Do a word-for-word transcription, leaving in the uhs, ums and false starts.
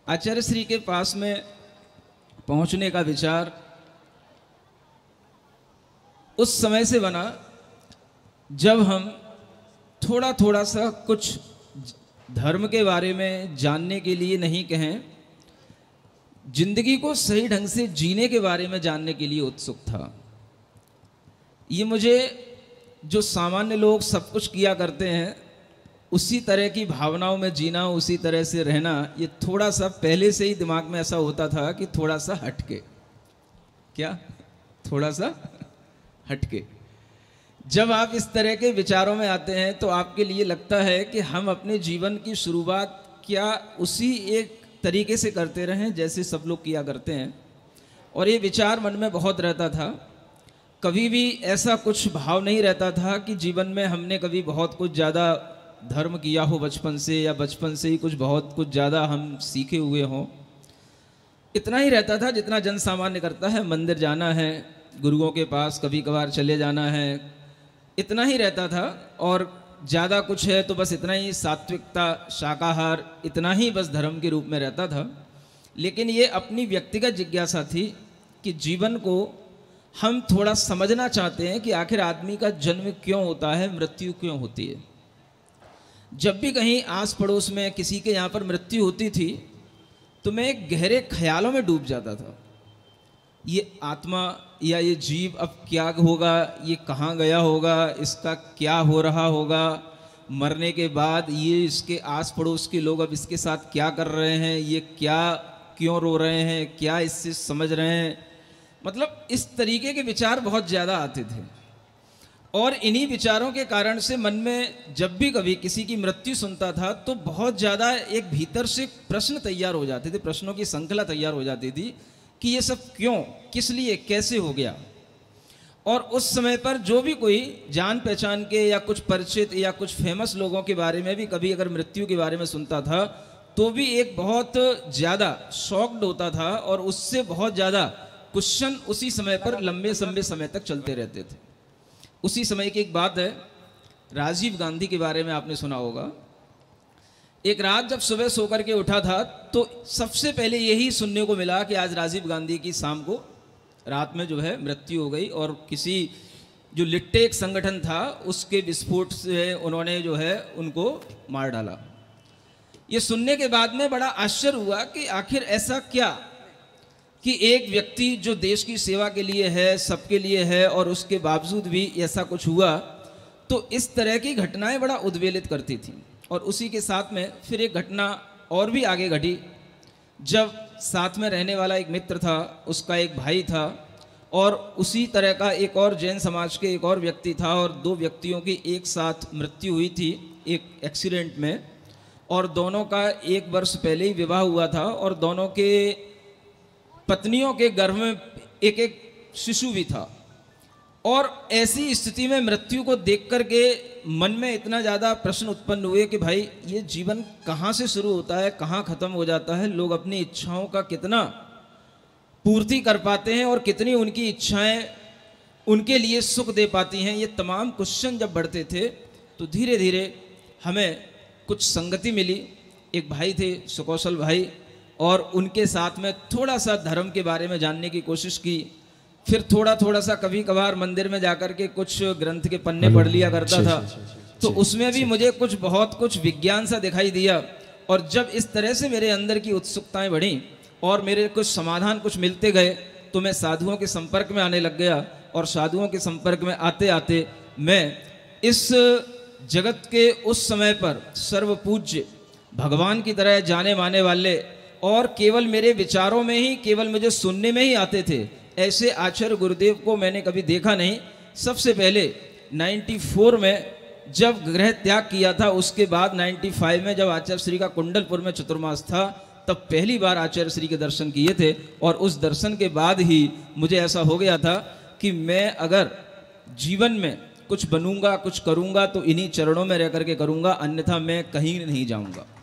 आचार्य श्री के पास में पहुंचने का विचार उस समय से बना जब हम थोड़ा थोड़ा सा कुछ धर्म के बारे में जानने के लिए नहीं कहें, जिंदगी को सही ढंग से जीने के बारे में जानने के लिए उत्सुक था। ये मुझे जो सामान्य लोग सब कुछ किया करते हैं उसी तरह की भावनाओं में जीना, उसी तरह से रहना, ये थोड़ा सा पहले से ही दिमाग में ऐसा होता था कि थोड़ा सा हटके, क्या थोड़ा सा हटके। जब आप इस तरह के विचारों में आते हैं तो आपके लिए लगता है कि हम अपने जीवन की शुरुआत क्या उसी एक तरीके से करते रहें जैसे सब लोग किया करते हैं। और ये विचार मन में बहुत रहता था। कभी भी ऐसा कुछ भाव नहीं रहता था कि जीवन में हमने कभी बहुत कुछ ज़्यादा धर्म किया हो बचपन से, या बचपन से ही कुछ बहुत कुछ ज़्यादा हम सीखे हुए हों। इतना ही रहता था जितना जन सामान्य करता है, मंदिर जाना है, गुरुओं के पास कभी कभार चले जाना है, इतना ही रहता था। और ज़्यादा कुछ है तो बस इतना ही, सात्विकता, शाकाहार, इतना ही बस धर्म के रूप में रहता था। लेकिन ये अपनी व्यक्तिगत जिज्ञासा थी कि जीवन को हम थोड़ा समझना चाहते हैं कि आखिर आदमी का जन्म क्यों होता है, मृत्यु क्यों होती है। जब भी कहीं आस पड़ोस में किसी के यहाँ पर मृत्यु होती थी तो मैं गहरे ख्यालों में डूब जाता था। ये आत्मा या ये जीव अब क्या होगा, ये कहाँ गया होगा, इसका क्या हो रहा होगा, मरने के बाद ये इसके आस पड़ोस के लोग अब इसके साथ क्या कर रहे हैं, ये क्या क्यों रो रहे हैं, क्या इससे समझ रहे हैं। मतलब इस तरीके के विचार बहुत ज़्यादा आते थे। और इन्हीं विचारों के कारण से मन में जब भी कभी किसी की मृत्यु सुनता था तो बहुत ज़्यादा एक भीतर से प्रश्न तैयार हो जाते थे, प्रश्नों की श्रृंखला तैयार हो जाती थी कि ये सब क्यों, किस लिए, कैसे हो गया। और उस समय पर जो भी कोई जान पहचान के या कुछ परिचित या कुछ फेमस लोगों के बारे में भी कभी अगर मृत्यु के बारे में सुनता था तो भी एक बहुत ज़्यादा शॉक्ड होता था और उससे बहुत ज़्यादा क्वेश्चन उसी समय पर लंबे लंबे समय तक चलते रहते थे। उसी समय की एक बात है, राजीव गांधी के बारे में आपने सुना होगा। एक रात जब सुबह सोकर के उठा था तो सबसे पहले यही सुनने को मिला कि आज राजीव गांधी की शाम को रात में जो है मृत्यु हो गई, और किसी जो लिट्टे एक संगठन था उसके विस्फोट से उन्होंने जो है उनको मार डाला। ये सुनने के बाद में बड़ा आश्चर्य हुआ कि आखिर ऐसा क्या कि एक व्यक्ति जो देश की सेवा के लिए है, सबके लिए है, और उसके बावजूद भी ऐसा कुछ हुआ। तो इस तरह की घटनाएं बड़ा उद्वेलित करती थी। और उसी के साथ में फिर एक घटना और भी आगे घटी, जब साथ में रहने वाला एक मित्र था, उसका एक भाई था, और उसी तरह का एक और जैन समाज के एक और व्यक्ति था, और दो व्यक्तियों की एक साथ मृत्यु हुई थी एक एक्सीडेंट में। और दोनों का एक वर्ष पहले ही विवाह हुआ था, और दोनों के पत्नियों के गर्भ में एक एक शिशु भी था। और ऐसी स्थिति में मृत्यु को देख कर के मन में इतना ज़्यादा प्रश्न उत्पन्न हुए कि भाई ये जीवन कहाँ से शुरू होता है, कहाँ ख़त्म हो जाता है, लोग अपनी इच्छाओं का कितना पूर्ति कर पाते हैं और कितनी उनकी इच्छाएं उनके लिए सुख दे पाती हैं। ये तमाम क्वेश्चन जब बढ़ते थे तो धीरे धीरे हमें कुछ संगति मिली। एक भाई थे, सुकौशल भाई, और उनके साथ में थोड़ा सा धर्म के बारे में जानने की कोशिश की। फिर थोड़ा थोड़ा सा कभी कभार मंदिर में जाकर के कुछ ग्रंथ के पन्ने पढ़ लिया करता था। तो उसमें भी मुझे कुछ बहुत कुछ विज्ञान सा दिखाई दिया। और जब इस तरह से मेरे अंदर की उत्सुकताएं बढ़ी और मेरे कुछ समाधान कुछ मिलते गए तो मैं साधुओं के संपर्क में आने लग गया। और साधुओं के संपर्क में आते आते मैं इस जगत के उस समय पर सर्वपूज्य भगवान की तरह जाने माने वाले, और केवल मेरे विचारों में ही, केवल मुझे सुनने में ही आते थे, ऐसे आचार्य गुरुदेव को मैंने कभी देखा नहीं। सबसे पहले चौरानवे में जब गृह त्याग किया था, उसके बाद पचानवे में जब आचार्य श्री का कुंडलपुर में चतुर्मास था, तब पहली बार आचार्य श्री के दर्शन किए थे। और उस दर्शन के बाद ही मुझे ऐसा हो गया था कि मैं अगर जीवन में कुछ बनूंगा, कुछ करूंगा तो इन्हीं चरणों में रह करके करूंगा, अन्यथा मैं कहीं नहीं जाऊंगा।